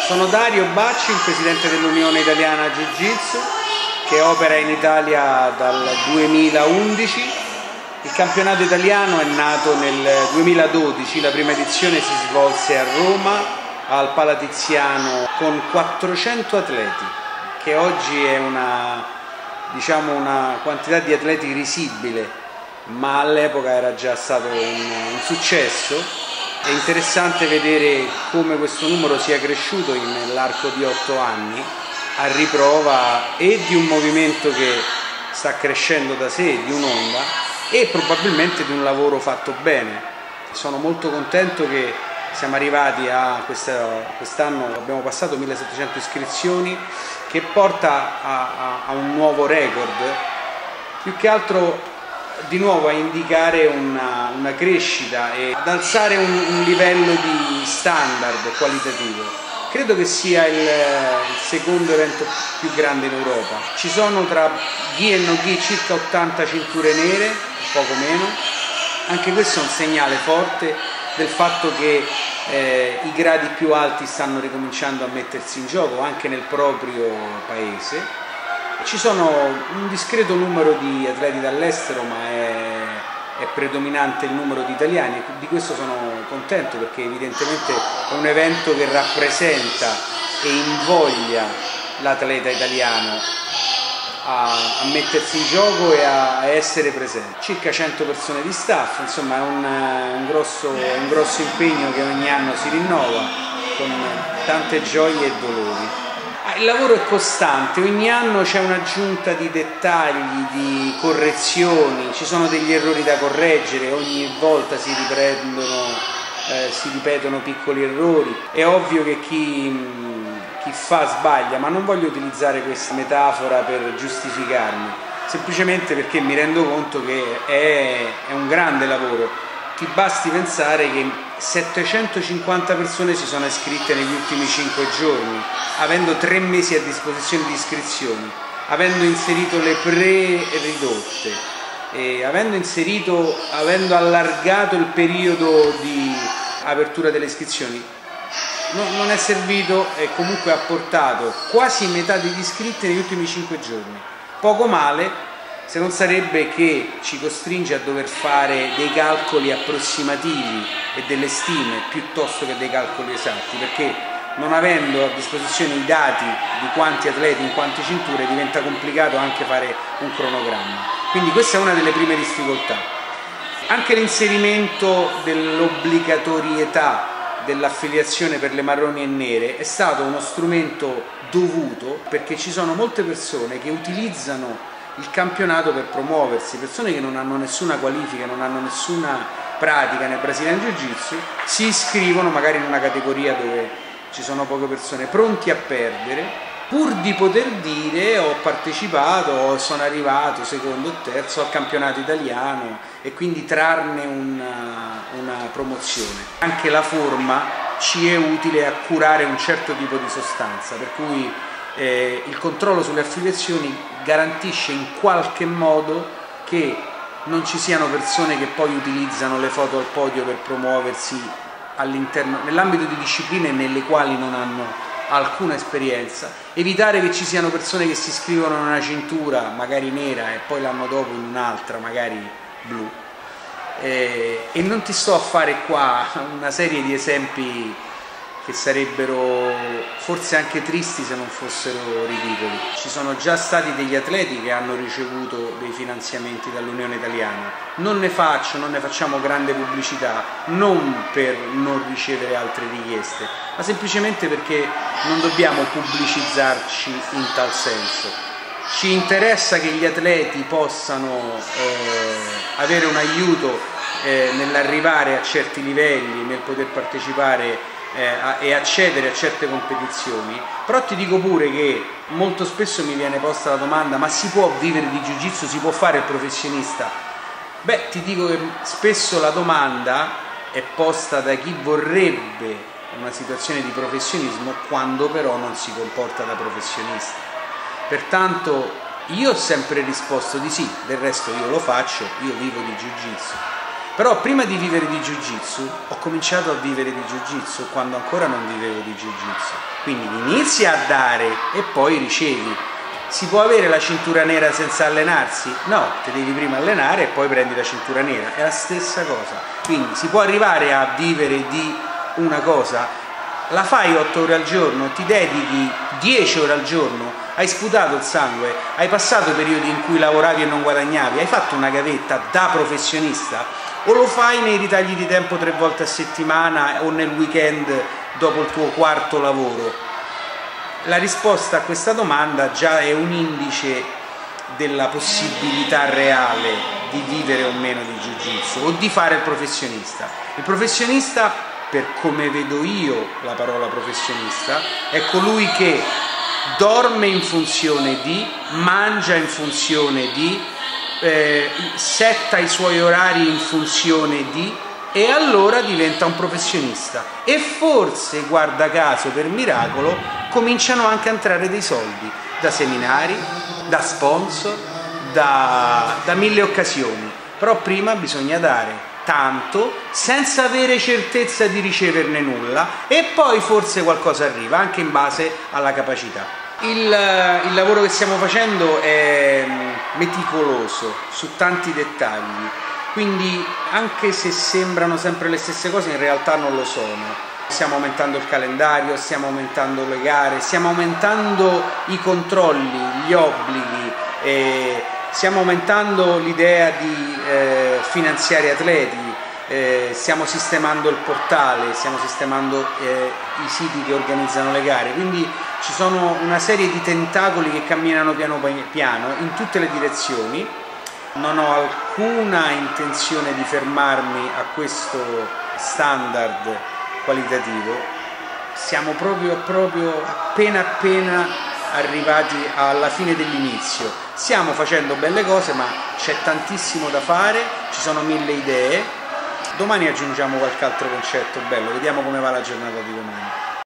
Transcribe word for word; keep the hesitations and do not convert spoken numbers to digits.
Sono Dario Bacci, il presidente dell'Unione Italiana Jiu-Jitsu, che opera in Italia dal duemilaundici. Il campionato italiano è nato nel duemiladodici, la prima edizione si svolse a Roma, al Palatiziano, con quattrocento atleti, che oggi è una, diciamo, una quantità di atleti risibile, ma all'epoca era già stato un, un successo. È interessante vedere come questo numero sia cresciuto nell'arco di otto anni, a riprova e di un movimento che sta crescendo da sé, di un'onda, e probabilmente di un lavoro fatto bene. Sono molto contento che siamo arrivati a questa, quest'anno, abbiamo passato millesettecento iscrizioni, che porta a, a, a un nuovo record, più che altro di nuovo a indicare una, una crescita e ad alzare un, un livello di standard qualitativo. Credo che sia il, il secondo evento più grande in Europa. Ci sono tra gi e no gi circa ottanta cinture nere, poco meno. Anche questo è un segnale forte del fatto che eh, i gradi più alti stanno ricominciando a mettersi in gioco anche nel proprio paese. Ci sono un discreto numero di atleti dall'estero, ma è, è predominante il numero di italiani, di questo sono contento, perché evidentemente è un evento che rappresenta e invoglia l'atleta italiano a, a mettersi in gioco e a, a essere presente. Circa cento persone di staff, insomma è un, un, grosso, un grosso impegno che ogni anno si rinnova con tante gioie e dolori. Il lavoro è costante, ogni anno c'è un'aggiunta di dettagli, di correzioni, ci sono degli errori da correggere, ogni volta si riprendono, eh, si ripetono piccoli errori. È ovvio che chi, chi fa sbaglia, ma non voglio utilizzare questa metafora per giustificarmi, semplicemente perché mi rendo conto che è, è un grande lavoro. Ti basti pensare che settecentocinquanta persone si sono iscritte negli ultimi cinque giorni, avendo tre mesi a disposizione di iscrizioni, avendo inserito le pre-ridotte, e avendo inserito, avendo allargato il periodo di apertura delle iscrizioni. No, non è servito e comunque ha portato quasi metà degli iscritti negli ultimi cinque giorni. Poco male, se non sarebbe che ci costringe a dover fare dei calcoli approssimativi e delle stime piuttosto che dei calcoli esatti, perché non avendo a disposizione i dati di quanti atleti in quante cinture diventa complicato anche fare un cronogramma. Quindi questa è una delle prime difficoltà. Anche l'inserimento dell'obbligatorietà dell'affiliazione per le marroni e nere è stato uno strumento dovuto, perché ci sono molte persone che utilizzano il campionato per promuoversi, persone che non hanno nessuna qualifica, non hanno nessuna pratica nel Brazilian Jiu-Jitsu, si iscrivono magari in una categoria dove ci sono poche persone, pronti a perdere, pur di poter dire ho partecipato, sono arrivato secondo o terzo al campionato italiano, e quindi trarne una, una promozione. Anche la forma ci è utile a curare un certo tipo di sostanza, per cui Eh, il controllo sulle affiliazioni garantisce in qualche modo che non ci siano persone che poi utilizzano le foto al podio per promuoversi all'interno, nell'ambito di discipline nelle quali non hanno alcuna esperienza, evitare che ci siano persone che si iscrivono in una cintura magari nera e poi l'anno dopo in un'altra magari blu, eh, e non ti sto a fare qua una serie di esempi che sarebbero forse anche tristi se non fossero ridicoli. Ci sono già stati degli atleti che hanno ricevuto dei finanziamenti dall'Unione Italiana. Non ne faccio, non ne facciamo grande pubblicità, non per non ricevere altre richieste, ma semplicemente perché non dobbiamo pubblicizzarci in tal senso. Ci interessa che gli atleti possano eh, avere un aiuto eh, nell'arrivare a certi livelli, nel poter partecipare Eh, a, e accedere a certe competizioni, però ti dico pure che molto spesso mi viene posta la domanda: ma si può vivere di Jiu-Jitsu, si può fare il professionista? Beh, ti dico che spesso la domanda è posta da chi vorrebbe una situazione di professionismo quando però non si comporta da professionista. Pertanto io ho sempre risposto di sì, del resto io lo faccio, io vivo di Jiu-Jitsu. Però prima di vivere di Jiu-Jitsu ho cominciato a vivere di Jiu-Jitsu quando ancora non vivevo di Jiu-Jitsu. Quindi inizi a dare e poi ricevi. Si può avere la cintura nera senza allenarsi? No, ti devi prima allenare e poi prendi la cintura nera, è la stessa cosa. Quindi si può arrivare a vivere di una cosa, la fai otto ore al giorno, ti dedichi dieci ore al giorno, hai sputato il sangue, hai passato periodi in cui lavoravi e non guadagnavi, hai fatto una gavetta da professionista, o lo fai nei ritagli di tempo tre volte a settimana o nel weekend dopo il tuo quarto lavoro? La risposta a questa domanda già è un indice della possibilità reale di vivere o meno di Jiu-Jitsu o di fare il professionista. Il professionista, per come vedo io la parola professionista, è colui che dorme in funzione di, mangia in funzione di, eh, setta i suoi orari in funzione di, e allora diventa un professionista. E forse, guarda caso, per miracolo, cominciano anche a entrare dei soldi da seminari, da sponsor, da, da mille occasioni. Però prima bisogna dare tanto senza avere certezza di riceverne nulla e poi forse qualcosa arriva anche in base alla capacità. Il, il lavoro che stiamo facendo è meticoloso su tanti dettagli, quindi anche se sembrano sempre le stesse cose in realtà non lo sono. Stiamo aumentando il calendario, stiamo aumentando le gare, stiamo aumentando i controlli, gli obblighi, eh, stiamo aumentando l'idea di eh, finanziare atleti, eh, stiamo sistemando il portale, stiamo sistemando eh, i siti che organizzano le gare, quindi ci sono una serie di tentacoli che camminano piano piano in tutte le direzioni. Non ho alcuna intenzione di fermarmi a questo standard qualitativo, siamo proprio, proprio appena appena arrivati alla fine dell'inizio. Stiamo facendo belle cose, ma c'è tantissimo da fare, ci sono mille idee. Domani aggiungiamo qualche altro concetto bello, vediamo come va la giornata di domani.